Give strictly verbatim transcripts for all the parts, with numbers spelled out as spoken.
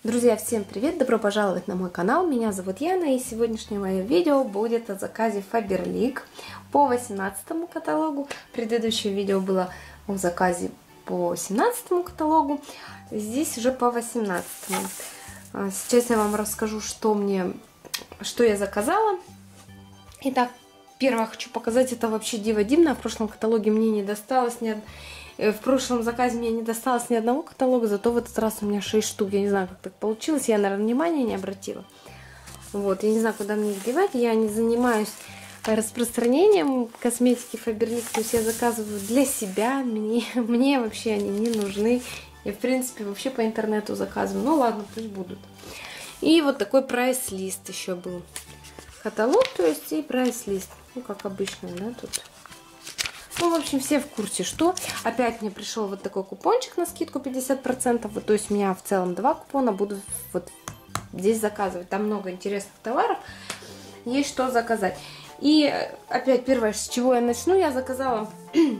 Друзья, всем привет! Добро пожаловать на мой канал. Меня зовут Яна, и сегодняшнее мое видео будет о заказе Faberlic по восемнадцатому каталогу. Предыдущее видео было о заказе по семнадцатому каталогу, здесь уже по восемнадцатому. Сейчас я вам расскажу, что мне, что я заказала. Итак, первое хочу показать, это вообще диво дивно. В прошлом каталоге мне не досталось ни одного. В прошлом заказе мне не досталось ни одного каталога, зато в этот раз у меня шесть штук. Я не знаю, как так получилось, я, наверное, внимания не обратила. Вот, я не знаю, куда мне их девать. Я не занимаюсь распространением косметики Faberlic, то есть я заказываю для себя. Мне, мне вообще они не нужны. Я, в принципе, вообще по интернету заказываю. Ну ладно, пусть будут. И вот такой прайс-лист еще был. Каталог, то есть, и прайс-лист. Ну, как обычно, да, тут... Ну, в общем, все в курсе, что опять мне пришел вот такой купончик на скидку пятьдесят процентов. Вот, то есть у меня в целом два купона, буду вот здесь заказывать. Там много интересных товаров, есть что заказать. И опять первое, с чего я начну, я заказала,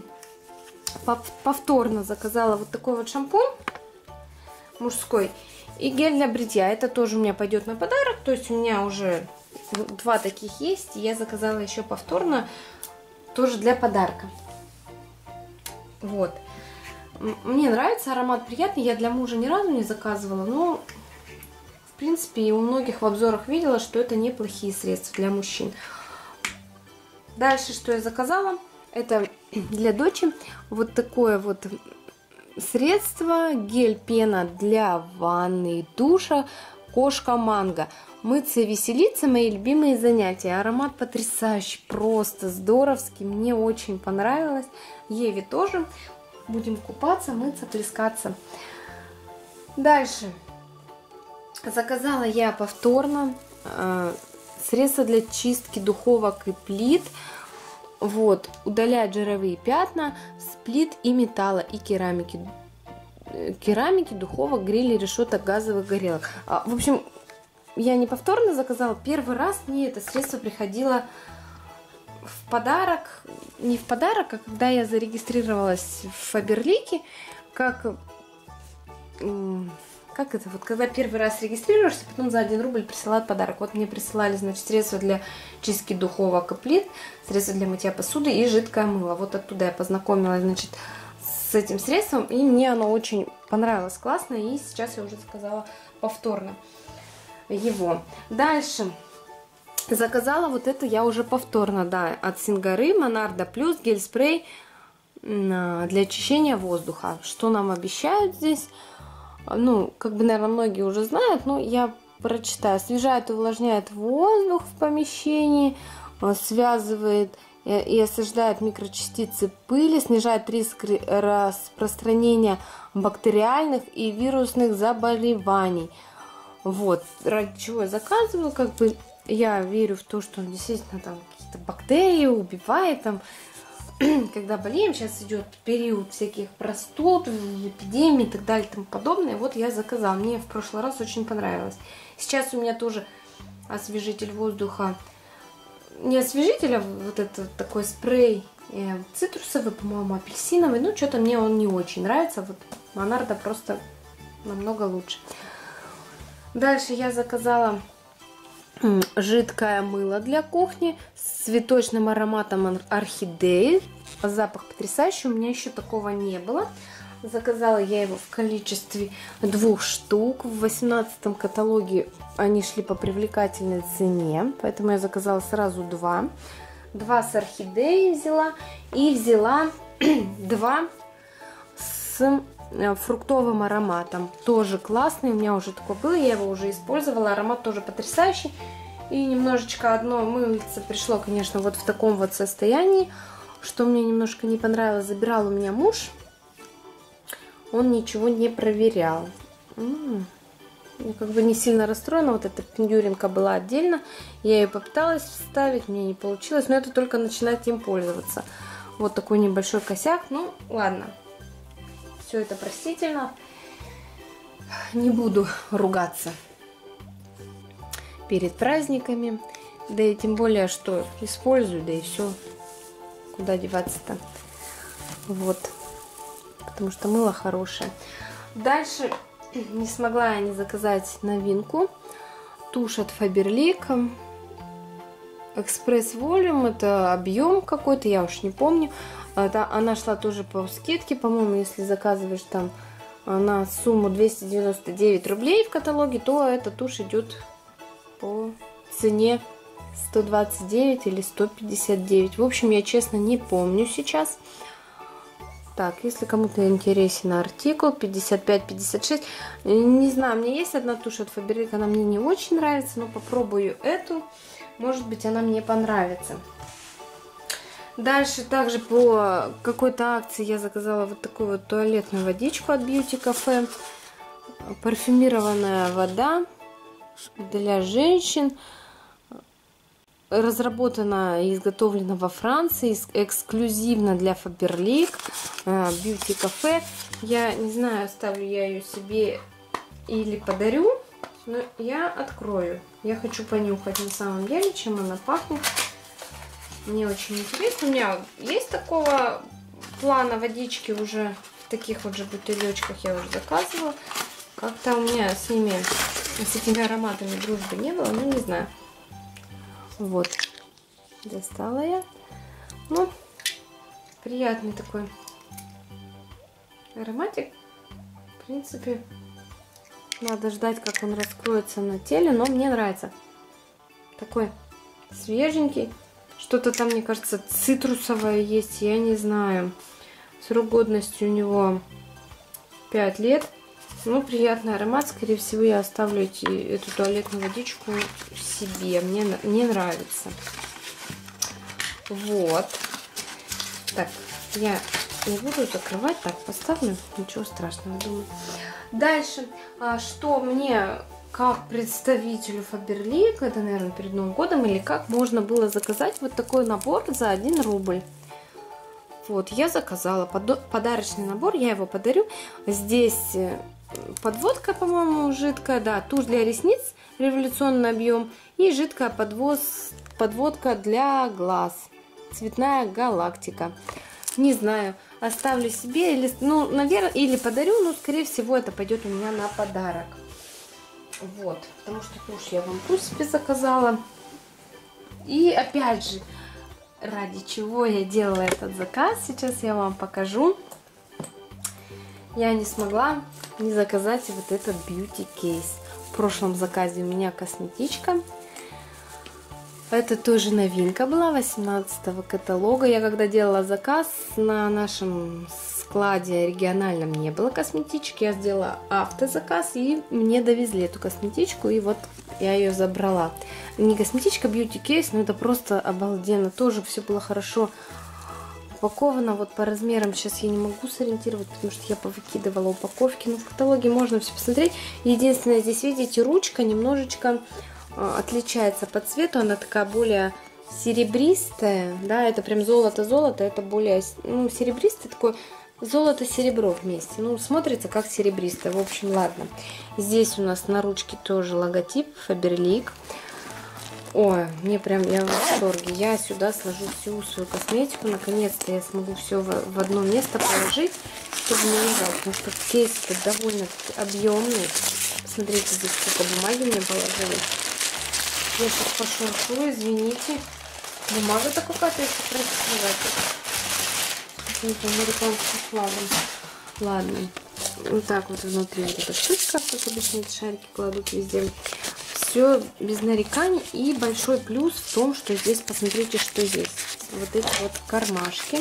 повторно заказала вот такой вот шампунь мужской и гель для бритья. Это тоже у меня пойдет на подарок, то есть у меня уже два таких есть. Я заказала еще повторно, тоже для подарка. Вот. Мне нравится, аромат приятный. Я для мужа ни разу не заказывала, но в принципе и у многих в обзорах видела, что это неплохие средства для мужчин. Дальше, что я заказала, это для дочи вот такое вот средство, гель-пена для ванны и душа Кошка Манго. Мыться и веселиться — мои любимые занятия. Аромат потрясающий, просто здоровский. Мне очень понравилось. Еве тоже. Будем купаться, мыться, плескаться. Дальше. Заказала я повторно э, средство для чистки духовок и плит. Вот. Удаляет жировые пятна с плит и металла, и керамики. Керамики, духовок, грилей, решеток, газовых горелок. А, в общем, я не повторно заказала. Первый раз мне это средство приходило в подарок. Не в подарок, а когда я зарегистрировалась в Faberlic. Как, как это? Вот когда первый раз регистрируешься, потом за один рубль присылают подарок. Вот мне присылали, значит, средства для чистки духовок и плит, средства для мытья посуды и жидкое мыло. Вот оттуда я познакомилась, значит, с этим средством, и мне оно очень понравилось, классно, и сейчас я уже заказала повторно его. Дальше заказала вот это я уже повторно, да, от Сингары Монардо Плюс гель-спрей для очищения воздуха. Что нам обещают здесь? Ну, как бы, наверное, многие уже знают, но я прочитаю. Освежает и увлажняет воздух в помещении, связывает и осаждает микрочастицы пыли, снижает риск распространения бактериальных и вирусных заболеваний. Вот, ради чего я заказываю, как бы я верю в то, что он действительно там какие-то бактерии убивает, там, когда болеем, сейчас идет период всяких простуд, эпидемий и так далее и тому подобное. Вот я заказала, мне в прошлый раз очень понравилось. Сейчас у меня тоже освежитель воздуха. Не освежитель, а вот этот такой спрей э, цитрусовый, по-моему, апельсиновый. Ну, что-то мне он не очень нравится. Вот Монардо просто намного лучше. Дальше я заказала жидкое мыло для кухни с цветочным ароматом орхидеи. Запах потрясающий, у меня еще такого не было. Заказала я его в количестве двух штук. В восемнадцатом каталоге они шли по привлекательной цене, поэтому я заказала сразу два. Два с орхидеей взяла и взяла два с фруктовым ароматом. Тоже классный, у меня уже такой был, я его уже использовала. Аромат тоже потрясающий. И немножечко одно мыльце пришло, конечно, вот в таком вот состоянии, что мне немножко не понравилось. Забирал у меня муж. Он ничего не проверял. М-м. Я как бы не сильно расстроена. Вот эта пиндюринка была отдельно. Я ее попыталась вставить, мне не получилось. Но это только начинать им пользоваться. Вот такой небольшой косяк. Ну, ладно. Все это простительно. Не буду ругаться перед праздниками. Да и тем более, что использую, да и все. Куда деваться-то? Вот. Потому что мыло хорошее. Дальше не смогла я не заказать новинку. Тушь от Faberlic. Экспресс Волюм. Это объем какой-то, я уж не помню. Это, она шла тоже по скидке, по-моему, если заказываешь там на сумму двести девяносто девять рублей в каталоге, то эта тушь идет по цене сто двадцать девять или сто пятьдесят девять. В общем, я честно не помню сейчас. Так, если кому-то интересен артикул пятьдесят пять пятьдесят шесть, не знаю, у меня есть одна тушь от Faberlic, она мне не очень нравится, но попробую эту, может быть, она мне понравится. Дальше также по какой-то акции я заказала вот такую вот туалетную водичку от Beauty Cafe. Парфюмированная вода для женщин. Разработана и изготовлена во Франции, эксклюзивно для Faberlic, Beauty Cafe. Я не знаю, оставлю я ее себе или подарю, но я открою. Я хочу понюхать на самом деле, чем она пахнет. Мне очень интересно. У меня есть такого плана водички уже в таких вот же бутылечках, я уже заказывала. Как-то у меня с ними, с этими ароматами дружбы не было, ну не знаю. Вот, достала я. Ну, приятный такой ароматик. В принципе, надо ждать, как он раскроется на теле, но мне нравится. Такой свеженький. Что-то там, мне кажется, цитрусовое есть, я не знаю. Срок годности у него пять лет. Ну, приятный аромат. Скорее всего, я оставлю эти, эту туалетную водичку себе. Мне, мне нравится. Вот. Так, я не буду закрывать. Так, поставлю. Ничего страшного, думаю. Дальше, что мне... Как представителю Faberlic, это, наверное, перед Новым годом, или как можно было заказать вот такой набор за один рубль. Вот, я заказала подарочный набор, я его подарю. Здесь подводка, по-моему, жидкая, да, тушь для ресниц, революционный объем, и жидкая подвоз, подводка для глаз, цветная галактика. Не знаю, оставлю себе, или, ну, наверное, или подарю, но, скорее всего, это пойдет у меня на подарок. Вот, потому что тушь я вам в принципе заказала. И опять же, ради чего я делала этот заказ, сейчас я вам покажу. Я не смогла не заказать вот этот beauty case. В прошлом заказе у меня косметичка. Это тоже новинка была восемнадцатого каталога. Я когда делала заказ, на нашем складе региональном не было косметички. Я сделала автозаказ и мне довезли эту косметичку. И вот я ее забрала. Не косметичка, beauty case, но это просто обалденно. Тоже все было хорошо упаковано. Вот по размерам сейчас я не могу сориентировать, потому что я повыкидывала упаковки. Но в каталоге можно все посмотреть. Единственное, здесь, видите, ручка немножечко отличается по цвету, она такая более серебристая, да, это прям золото-золото, это более, ну, серебристый такой, золото-серебро вместе, ну, смотрится как серебристое, в общем, ладно. Здесь у нас на ручке тоже логотип Faberlic. Ой, мне прям, я в восторге, я сюда сложу всю свою косметику, наконец-то я смогу все в, в одно место положить, чтобы не лежать, потому что кейс довольно объемный. Смотрите, здесь сколько бумаги мне положили. Я сейчас пошуршу, извините. Бумага-то какая-то еще красивая. Каким-то американским флагом. Ладно. Вот так вот внутри вот эта штучка, как обычно эти шарики кладут везде. Все без нареканий. И большой плюс в том, что здесь, посмотрите, что здесь. Вот эти вот кармашки.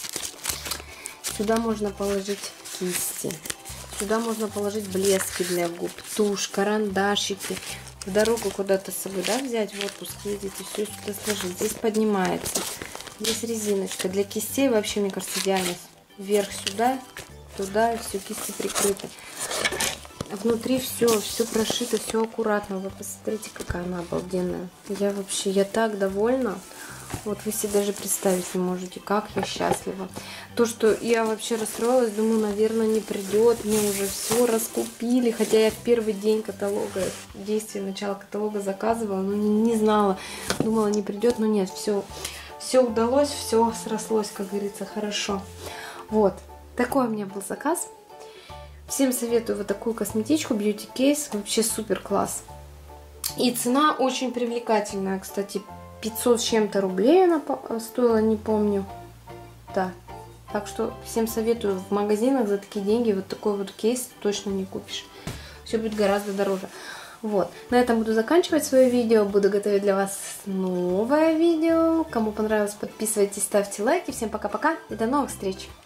Сюда можно положить кисти. Сюда можно положить блески для губ, тушь, карандашики. В дорогу куда-то с собой, да, взять, в отпуск ездить и все сюда сложить. Здесь поднимается. Здесь резиночка. Для кистей вообще, мне кажется, идеально. Вверх сюда, туда, и все, кисти прикрыты. Внутри все, все прошито, все аккуратно. Вы посмотрите, какая она обалденная. Я вообще, я так довольна. Вот вы себе даже представить не можете, как я счастлива. То, что я вообще расстроилась, думаю, наверное, не придет. Мне уже все раскупили. Хотя я в первый день каталога, действия начала каталога заказывала, но не, не знала. Думала, не придет, но нет, все, все удалось, все срослось, как говорится, хорошо. Вот, такой у меня был заказ. Всем советую вот такую косметичку, Beauty Case, вообще супер класс. И цена очень привлекательная, кстати, пятьсот с чем-то рублей она стоила, не помню. Да, так что всем советую, в магазинах за такие деньги вот такой вот кейс точно не купишь. Все будет гораздо дороже. Вот, на этом буду заканчивать свое видео, буду готовить для вас новое видео. Кому понравилось, подписывайтесь, ставьте лайки. Всем пока-пока и до новых встреч!